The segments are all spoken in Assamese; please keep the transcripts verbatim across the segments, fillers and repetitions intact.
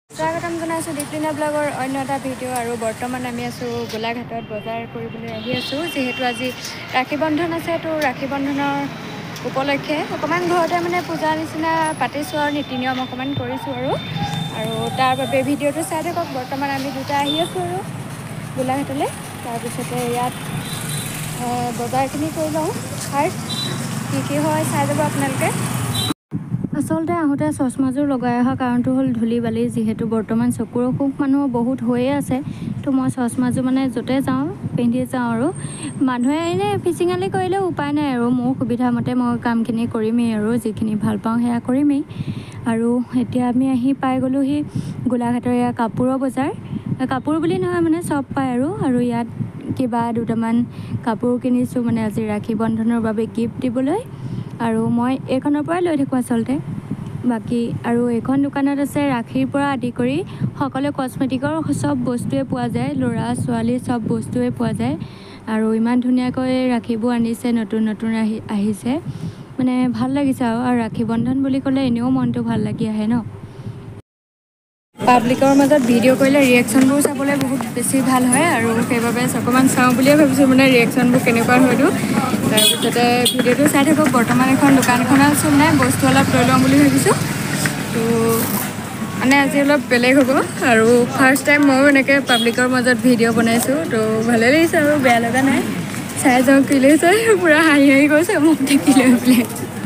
স্বাগতম জনাইছোঁ দীপলিনা ব্লগৰ অন্য এটা ভিডিঅ' আৰু বৰ্তমান আমি আছোঁ গোলাঘাটত বজাৰ কৰিবলৈ আহি আছোঁ যিহেতু আজি ৰাখী বন্ধন আছে তো ৰাখী বন্ধনৰ উপলক্ষে অকণমান ঘৰতে মানে পূজাৰ নিচিনা পাতিছোঁ আৰু নীতি নিয়ম অকণমান কৰিছোঁ আৰু আৰু তাৰ বাবে ভিডিঅ'টো চাই থাকক। বৰ্তমান আমি দুটা আহি আছোঁ আৰু গোলাঘাটলৈ তাৰপিছতে ইয়াত বজাৰখিনি কৰি লওঁ। ফাৰ্ষ্ট কি কি হয় চাই যাব আপোনালোকে। আচলতে আহোঁতে চশমাযোৰ লগাই অহা কাৰণটো হ'ল ধূলি বালি, যিহেতু বৰ্তমান চকুৰ অসুখ মানুহৰ বহুত হৈয়ে আছে তো মই চশমাযোৰ মানে য'তে যাওঁ পিন্ধি যাওঁ আৰু মানুহে এনেই ফিচিঙালি কৰিলেও উপায় নাই আৰু মোৰ সুবিধা মতে মই কামখিনি কৰিমেই আৰু যিখিনি ভাল পাওঁ সেয়া কৰিমেই। আৰু এতিয়া আমি আহি পাই গ'লোহি গোলাঘাটৰ এয়া কাপোৰৰ বজাৰ। কাপোৰ বুলি নহয় মানে চব পায় আৰু আৰু ইয়াত কিবা দুটামান কাপোৰ কিনিছোঁ মানে আজি ৰাখী বন্ধনৰ বাবে গিফ্ট দিবলৈ আৰু মই এইখনৰ পৰাই লৈ থাকোঁ আচলতে। বাকী আৰু এইখন দোকানত আছে ৰাখীৰ পৰা আদি কৰি সকলো কচমেটিকৰ চব বস্তুৱে পোৱা যায়, ল'ৰা ছোৱালী চব বস্তুৱে পোৱা যায় আৰু ইমান ধুনীয়াকৈ ৰাখীবোৰ আনিছে, নতুন নতুন আহি আহিছে মানে ভাল লাগিছে আৰু আৰু ৰাখী বন্ধন বুলি ক'লে এনেও মনটো ভাল লাগি আহে ন। পাব্লিকৰ মাজত ভিডিঅ' কৰিলে ৰিয়েকশ্যনবোৰ চাবলৈ বহুত বেছি ভাল হয় আৰু সেইবাবে অকণমান চাওঁ বুলিয়ে ভাবিছোঁ মানে ৰিয়েকশ্যনবোৰ কেনেকুৱা হয়তো। তাৰপিছতে ভিডিঅ'টো চাই থাকক। বৰ্তমান এখন দোকান এখনত আছোঁ মানে বস্তু অলপ লৈ লওঁ বুলি ভাবিছোঁ তো মানে আজি অলপ বেলেগ হ'ব আৰু ফাৰ্ষ্ট টাইম ময়ো এনেকৈ পাব্লিকৰ মাজত ভিডিঅ' বনাইছোঁ তো ভালেই লাগিছে আৰু বেয়া লগা নাই। চাই যাওঁ কি লাগিছে, পূৰা হাঁহি হাঁহি গৈছে মোক দেখি লৈ পেলাই।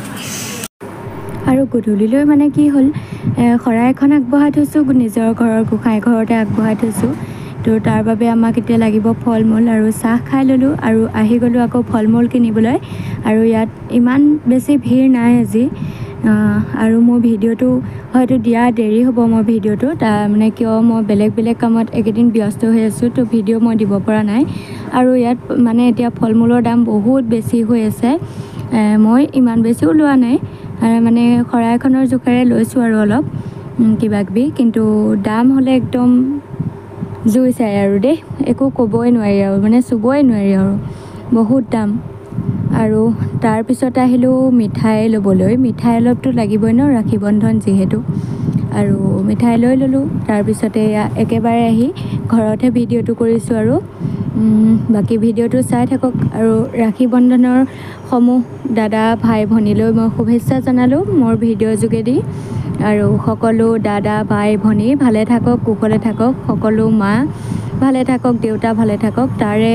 আৰু গধূলিলৈ মানে কি হ'ল শৰাই এখন আগবঢ়াই থৈছোঁ, নিজৰ ঘৰৰ গোঁসাই ঘৰতে আগবঢ়াই থৈছোঁ তো তাৰ বাবে আমাক এতিয়া লাগিব ফল মূল আৰু চাহ খাই ল'লোঁ আৰু আহি গ'লোঁ আকৌ ফল মূল কিনিবলৈ। আৰু ইয়াত ইমান বেছি ভিৰ নাই আজি আৰু মোৰ ভিডিঅ'টো হয়তো দিয়া দেৰি হ'ব মোৰ ভিডিঅ'টো তাৰ মানে কিয় মই বেলেগ বেলেগ কামত এইকেইদিন ব্যস্ত হৈ আছোঁ তো ভিডিঅ' মই দিব পৰা নাই। আৰু ইয়াত মানে এতিয়া ফল মূলৰ দাম বহুত বেছি হৈ আছে, মই ইমান বেছিও লোৱা নাই মানে শৰাইখনৰ জোখেৰে লৈছোঁ আৰু অলপ কিবা কিবি, কিন্তু দাম হ'লে একদম জুই চাই আৰু দেই, একো ক'বই নোৱাৰি আৰু মানে চুবই নোৱাৰি আৰু বহুত দাম। আৰু তাৰপিছত আহিলোঁ মিঠাই ল'বলৈ। মিঠাই অলপতো লাগিবই ন ৰাখী বন্ধন যিহেতু, আৰু মিঠাই লৈ ল'লোঁ। তাৰপিছতে একেবাৰে আহি ঘৰতহে ভিডিঅ'টো কৰিছোঁ আৰু বাকী ভিডিঅ'টো চাই থাকক। আৰু ৰাখী বন্ধনৰ সমূহ দাদা ভাই ভনীলৈ মই শুভেচ্ছা জনালোঁ মোৰ ভিডিঅ'ৰ যোগেদি আৰু সকলো দাদা ভাই ভনী ভালে থাকক, কুশলে থাকক, সকলো মা ভালে থাকক, দেউতা ভালে থাকক তাৰে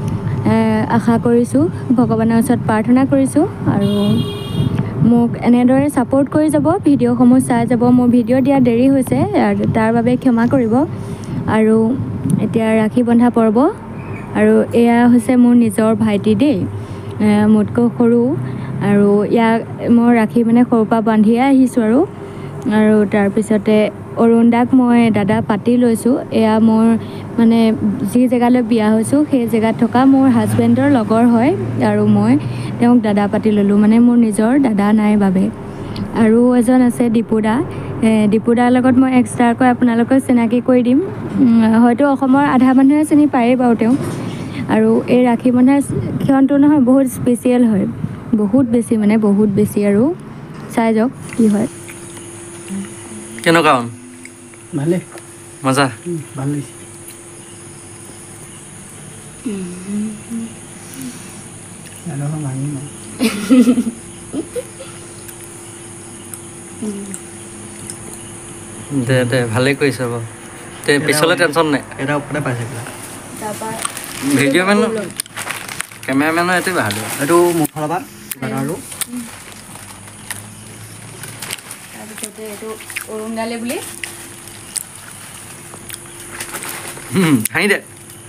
আশা কৰিছোঁ, ভগৱানৰ ওচৰত প্ৰাৰ্থনা কৰিছোঁ আৰু মোক এনেদৰে ছাপোৰ্ট কৰি যাব, ভিডিঅ'সমূহ চাই যাব। মোৰ ভিডিঅ' দিয়া দেৰি হৈছে তাৰ বাবে ক্ষমা কৰিব। আৰু এতিয়া ৰাখী বন্ধা পৰ্ব আৰু এয়া হৈছে মোৰ নিজৰ ভাইটি দেই, মোতকৈ সৰু আৰু ইয়াক মই ৰাখী মানে সৰুৰ পৰা বান্ধিয়ে আহিছোঁ আৰু আৰু তাৰপিছতে অৰুণ দাক মই দাদা পাতি লৈছোঁ। এয়া মোৰ মানে যি জেগালৈ বিয়া হৈছোঁ সেই জেগাত থকা মোৰ হাজবেণ্ডৰ লগৰ হয় আৰু মই তেওঁক দাদা পাতি ল'লোঁ মানে মোৰ নিজৰ দাদা নাই বাবে। আৰু এজন আছে দীপু দা, দীপু দাৰ লগত মই এক্সট্ৰাকৈ আপোনালোকক চিনাকি কৰি দিম, হয়তো অসমৰ আধা মানুহে চিনি পায়েই বাৰু তেওঁ। আৰু এই ৰাখী বন্ধা ক্ষণটো নহয় বহুত স্পেচিয়েল হয়, বহুত বেছি মানে বহুত বেছি আৰু চাই যাওক কি হয়। কেনেকুৱা ভালে মজা ভাল লাগিছে। দে দে ভালেই কৰিছে বাৰু, তে পিছলৈ টেনশ্যন নাই। এটা ওপৰতে পাইছে ভিডিঅ' মেন কেমেৰামেনৰ এইটোৱে ভাল, এইটো মোৰ ফালৰ পৰা আৰু তাৰপিছতে এইটো অৰুণ দালে বুলি হাঁহি দে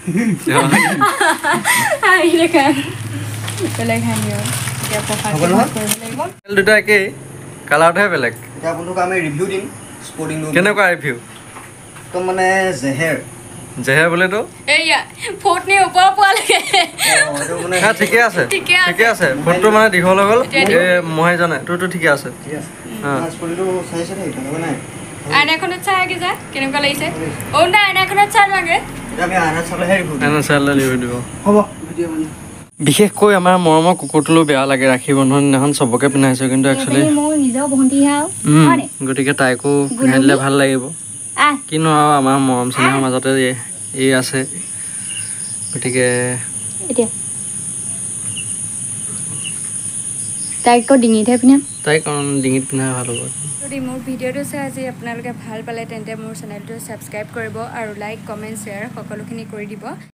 হাঁহি দেখা বেলেগ হাঁহি আৰু এতিয়া পঢ়া কৰিব লাগিব। দুটা একেই, কালাৰটোহে বেলেগ। এতিয়া আপোনালোক আমি ৰিভিউ দিম স্পৰ্টিং। কেনেকুৱা ৰিভিউ? একদম মানে জেহেৰ জেহেৰ বোলেতো এইয়া ফোটনি ওপৰ পোৱালৈকে হা ঠিকে আছে ঠিকে আছে, ফোনটো মানে দীঘল হৈ গ'ল মই জানে তোৰতো ঠিকে আছে। আইনাখনত চাই আগে যা কেনেকুৱা লাগিছে। অ না আইনাখনত চাই লাগে বিশেষকৈ আমাৰ মৰমৰ কুকুৰটোলৈ বেয়া লাগে। ৰাখী বন্ধন দিনাখন চবকে পিন্ধাইছোঁ কিন্তু একচুৱেলি গতিকে তাইকো পিন্ধাই দিলে ভাল লাগিব। আহ কিনো আৰু আমাৰ মৰম চেনেহৰ মাজতে এই- এই আছে গতিকে এতিয়া তাইক আকৌ ডিঙিতহে পিন্ধাম তাইক ডিঙিত পিন্ধাই ভাল হ'ব যদি মোৰ ভিডিঅ'টো চাই আজি আপোনালোকে ভাল পালে তেন্তে মোৰ চেনেলটো ছাবস্ক্ৰাইব কৰিব আৰু লাইক কমেণ্ট শ্বেয়াৰ সকলোখিনি কৰি দিব